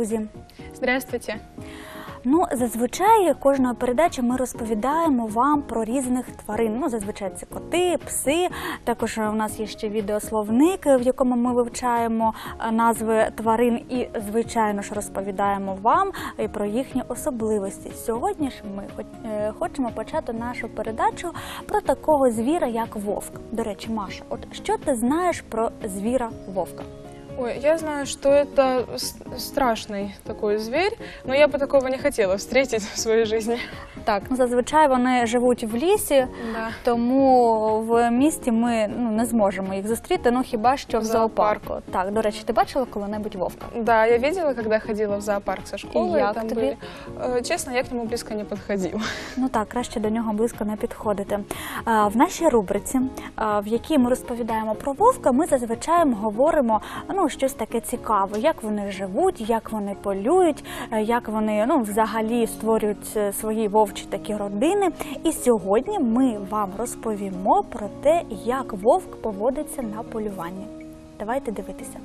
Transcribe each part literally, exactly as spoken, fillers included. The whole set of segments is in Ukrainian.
друзі! Здравствуйте! Ну, зазвичай кожної передачі ми розповідаємо вам про різних тварин. Ну, зазвичай це коти, пси. Також у нас є ще відеословник, в якому ми вивчаємо назви тварин і, звичайно ж, розповідаємо вам і про їхні особливості. Сьогодні ж ми хочемо почати нашу передачу про такого звіра, як вовк. До речі, Маша, от що ти знаєш про звіра вовка? Ой, я знаю, что это страшный такой зверь, но я бы такого не хотела встретить в своей жизни. Так, ну, зазвичай вони живуть в лісі, да. Тому в місті ми ну, не зможемо їх зустріти, ну хіба що в зоопарку. Зоопарк. Так, до речі, ти бачила коли-небудь вовка? Да, я видела, когда ходила в зоопарк со школы. И як там тобі? Были. Честно, я к нему близко не подходила. Ну так, краще до нього близько не підходити. А, в нашій рубриці, а, в якій ми розповідаємо про вовка, ми зазвичай говоримо ну, щось таке цікаве, як вони живуть, як вони полюють, як вони ну, взагалі створюють свої вовчі такі родини. І сьогодні ми вам розповімо про те, як вовк поводиться на полюванні. Давайте дивитися.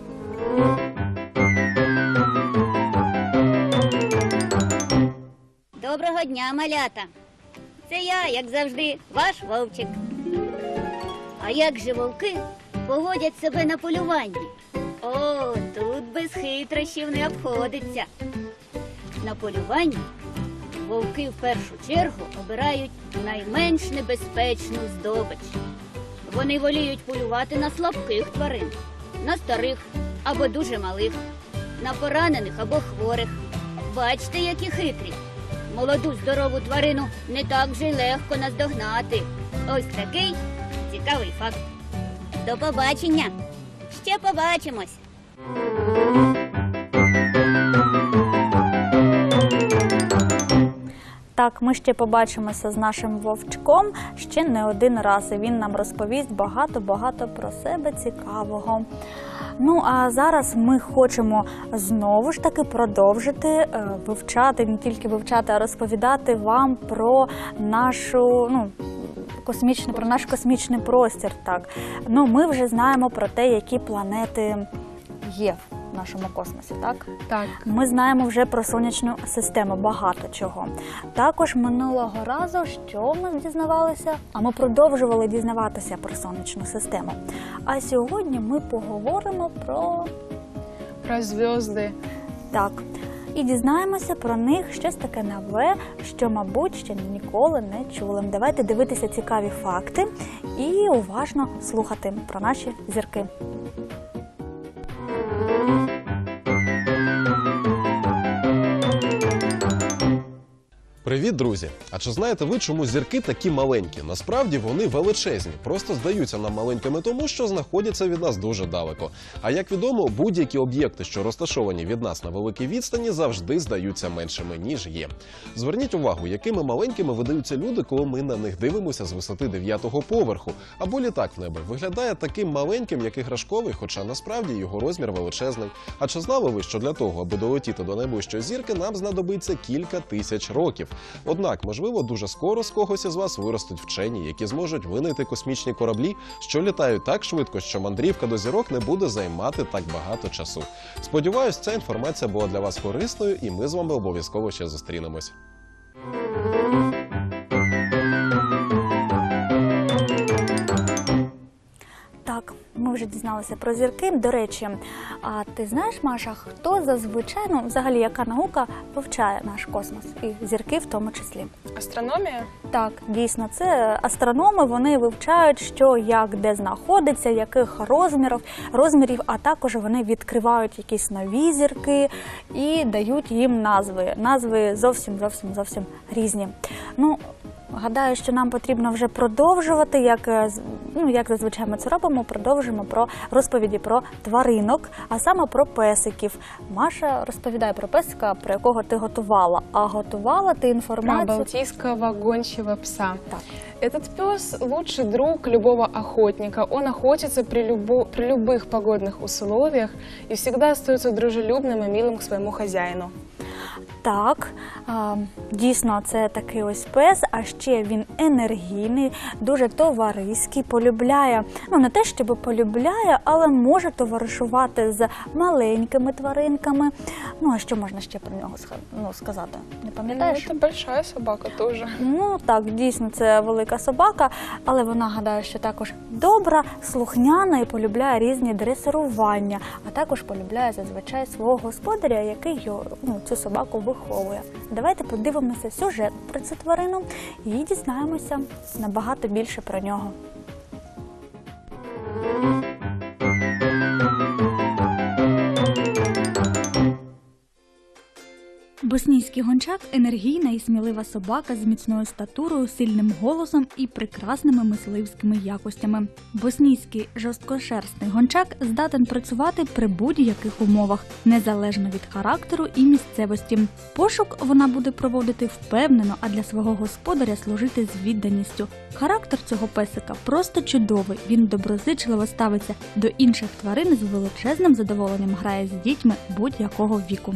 Доброго дня, малята! Це я, як завжди, ваш вовчик. А як же вовки поводять себе на полюванні? О, тут без хитрощів не обходиться. На полюванні вовки в першу чергу обирають найменш небезпечну здобич. Вони воліють полювати на слабких тварин, на старих або дуже малих, на поранених або хворих. Бачите, які хитрі. Молоду здорову тварину не так же й легко наздогнати. Ось такий цікавий факт. До побачення! Ще побачимось! Так, ми ще побачимося з нашим вовчком ще не один раз, і він нам розповість багато-багато про себе цікавого. Ну, а зараз ми хочемо знову ж таки продовжити е, вивчати, не тільки вивчати, а розповідати вам про нашу, ну, космічний, про наш космічний простір. Так. Ну, ми вже знаємо про те, які планети є в нашому космосі, так? Так. Ми знаємо вже про сонячну систему, багато чого. Також минулого разу, що ми дізнавалися? А ми продовжували дізнаватися про сонячну систему. А сьогодні ми поговоримо про... Про звезди. Так. І дізнаємося про них щось таке нове, що, мабуть, ще ніколи не чули. Давайте дивитися цікаві факти і уважно слухати про наші зірки. Привіт, друзі! А чи знаєте ви, чому зірки такі маленькі? Насправді вони величезні, просто здаються нам маленькими тому, що знаходяться від нас дуже далеко. А як відомо, будь-які об'єкти, що розташовані від нас на великій відстані, завжди здаються меншими, ніж є. Зверніть увагу, якими маленькими видаються люди, коли ми на них дивимося з висоти дев'ятого поверху. Або літак в небі виглядає таким маленьким, як іграшковий, хоча насправді його розмір величезний. А чи знали ви, що для того, аби долетіти до найближчої зірки, нам знадобиться кілька тисяч років? Однак, можливо, дуже скоро з когось із вас виростуть вчені, які зможуть винайти космічні кораблі, що літають так швидко, що мандрівка до зірок не буде займати так багато часу. Сподіваюсь, ця інформація була для вас корисною, і ми з вами обов'язково ще зустрінемось. Так, ми вже дізналися про зірки. До речі, а ти знаєш, Маша, хто зазвичай, ну, взагалі, яка наука вивчає наш космос і зірки в тому числі? Астрономія? Так, дійсно, це астрономи, вони вивчають, що, як, де знаходиться, яких розмірів, розмірів, а також вони відкривають якісь нові зірки і дають їм назви. Назви зовсім, зовсім, зовсім різні. Ну, гадаю, що нам потрібно вже продовжувати, як, ну, як зазвичай ми це робимо, продовжимо про розповіді про тваринок, а саме про песиків. Маша розповідає про песика, про якого ти готувала. А готувала ти інформацію... Про балтийского гончего пса. Так. Этот пес – лучший друг любого охотника. Он охотится при, любо, при любых погодных условиях и всегда остается дружелюбным и милым к своему хозяину. Так, а, дійсно, це такий ось пес, а ще він енергійний, дуже товариський, полюбляє, ну не те, щоб полюбляє, але може товаришувати з маленькими тваринками. Ну, а що можна ще про нього ска- ну, сказати? Не Ну, пам'ятаєш? это большая собака тоже. Ну так, дійсно, це велика собака, але вона гадає, що також добра, слухняна і полюбляє різні дресирування, а також полюбляє зазвичай свого господаря, який його, ну, цю собаку виховує. Давайте подивимося сюжет про цю тварину і дізнаємося набагато більше про нього. Боснійський гончак – енергійна і смілива собака з міцною статурою, сильним голосом і прекрасними мисливськими якостями. Боснійський жорсткошерстний гончак здатен працювати при будь-яких умовах, незалежно від характеру і місцевості. Пошук вона буде проводити впевнено, а для свого господаря служити з відданістю. Характер цього песика просто чудовий. Він доброзичливо ставиться до інших тварин і з величезним задоволенням грає з дітьми будь-якого віку.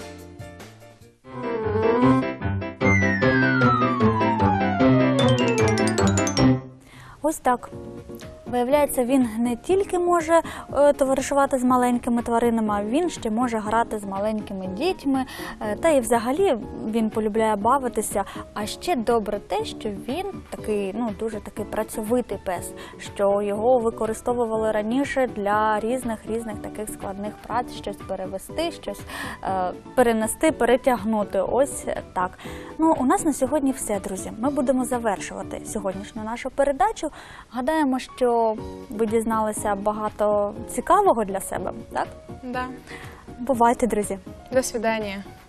Ось так. Виявляється, він не тільки може е, товаришувати з маленькими тваринами, а він ще може грати з маленькими дітьми. Е, та і взагалі він полюбляє бавитися. А ще добре те, що він такий, ну, дуже такий працьовитий пес, що його використовували раніше для різних різних таких складних праць, щось перевести, щось е, перенести, перетягнути. Ось так. Ну, у нас на сьогодні все, друзі. Ми будемо завершувати сьогоднішню нашу передачу. Гадаємо, що ви дізналися багато цікавого для себе, так? Да. Бувайте, друзі! До свидания.